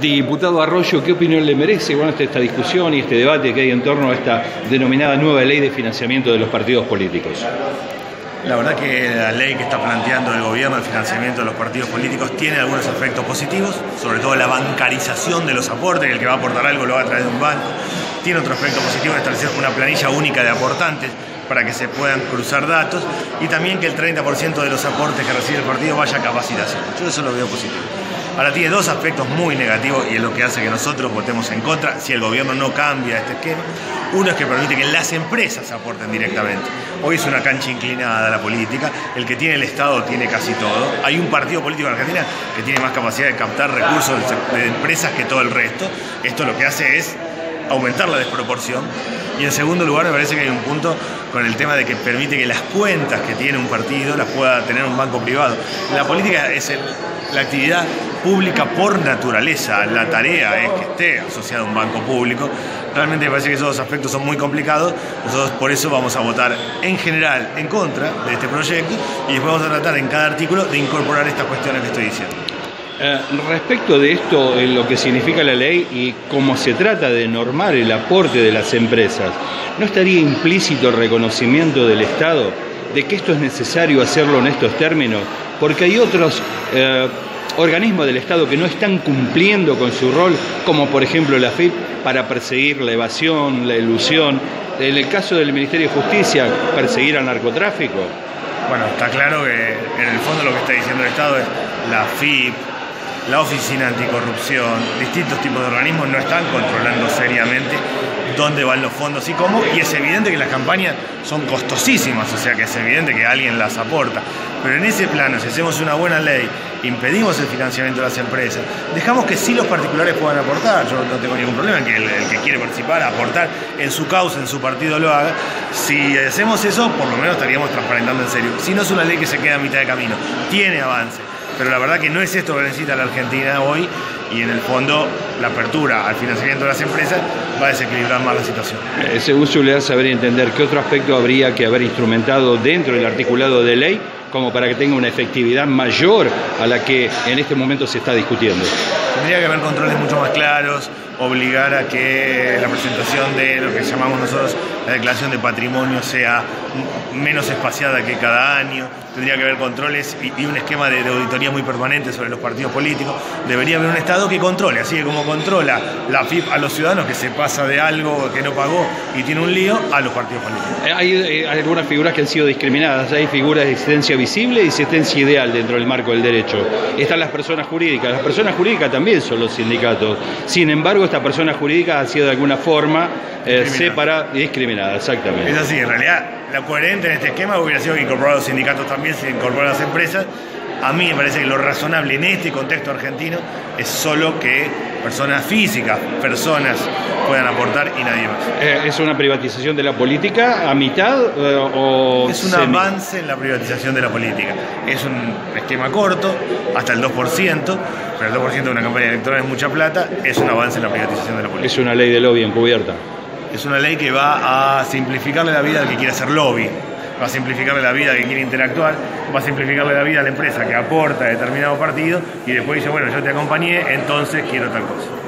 Diputado Arroyo, ¿qué opinión le merece esta discusión y este debate que hay en torno a esta denominada nueva ley de financiamiento de los partidos políticos? La verdad que la ley que está planteando el gobierno de financiamiento de los partidos políticos tiene algunos efectos positivos, sobre todo la bancarización de los aportes, el que va a aportar algo lo va a traer de un banco. Tiene otro efecto positivo, establecer una planilla única de aportantes para que se puedan cruzar datos y también que el 30% de los aportes que recibe el partido vaya a capacitación. Yo eso lo veo positivo. Ahora tiene dos aspectos muy negativos y es lo que hace que nosotros votemos en contra si el gobierno no cambia este esquema. Uno es que permite que las empresas aporten directamente. Hoy es una cancha inclinada la política, el que tiene el Estado tiene casi todo. Hay un partido político en Argentina que tiene más capacidad de captar recursos de empresas que todo el resto. Esto lo que hace es aumentar la desproporción. Y en segundo lugar me parece que hay un punto con el tema de que permite que las cuentas que tiene un partido las pueda tener un banco privado. La política es la actividad pública por naturaleza, la tarea es que esté asociada a un banco público. Realmente me parece que esos dos aspectos son muy complicados, nosotros por eso vamos a votar en general en contra de este proyecto y después vamos a tratar en cada artículo de incorporar estas cuestiones que estoy diciendo. Respecto de esto, lo que significa la ley y cómo se trata de normar el aporte de las empresas, ¿no estaría implícito el reconocimiento del Estado de que esto es necesario hacerlo en estos términos? Porque hay otros organismos del Estado que no están cumpliendo con su rol, como por ejemplo la AFIP, para perseguir la evasión, la elusión. En el caso del Ministerio de Justicia, perseguir al narcotráfico. Bueno, está claro que en el fondo lo que está diciendo el Estado es la AFIP, la Oficina Anticorrupción, distintos tipos de organismos no están controlando seriamente dónde van los fondos y cómo, y es evidente que las campañas son costosísimas, o sea que es evidente que alguien las aporta. Pero en ese plano, si hacemos una buena ley, impedimos el financiamiento de las empresas, dejamos que sí los particulares puedan aportar, yo no tengo ningún problema en que el que quiere participar, aportar en su causa, en su partido lo haga. Si hacemos eso, por lo menos estaríamos transparentando en serio. Si no es una ley que se queda a mitad de camino, tiene avance. Pero la verdad que no es esto que necesita la Argentina hoy y en el fondo la apertura al financiamiento de las empresas va a desequilibrar más la situación. Según su leal saber y entender, ¿qué otro aspecto habría que haber instrumentado dentro del articulado de ley como para que tenga una efectividad mayor a la que en este momento se está discutiendo? Tendría que haber controles mucho más claros, obligar a que la presentación de lo que llamamos nosotros la declaración de patrimonio sea menos espaciada que cada año. Tendría que haber controles y un esquema de auditoría muy permanente sobre los partidos políticos. Debería haber un Estado que controle, así que como controla la AFIP a los ciudadanos que se pasa de algo que no pagó y tiene un lío, a los partidos políticos. Hay algunas figuras que han sido discriminadas, hay figuras de existencia visible y existencia ideal dentro del marco del derecho. Están las personas jurídicas también son los sindicatos. Sin embargo, esta persona jurídica ha sido de alguna forma separada y discriminada, exactamente. Es así, en realidad, lo coherente en este esquema hubiera sido incorporar a los sindicatos también, se incorporar a las empresas. A mí me parece que lo razonable en este contexto argentino es solo que personas físicas, personas puedan aportar y nadie más. ¿Es una privatización de la política a mitad o es un avance en la privatización de la política? Es un esquema corto, hasta el 2%, pero el 2% de una campaña electoral es mucha plata, es un avance en la privatización de la política. Es una ley de lobby encubierta. Es una ley que va a simplificarle la vida al que quiere hacer lobby, va a simplificarle la vida al que quiere interactuar, va a simplificarle la vida a la empresa que aporta a determinado partido y después dice, bueno, yo te acompañé, entonces quiero tal cosa.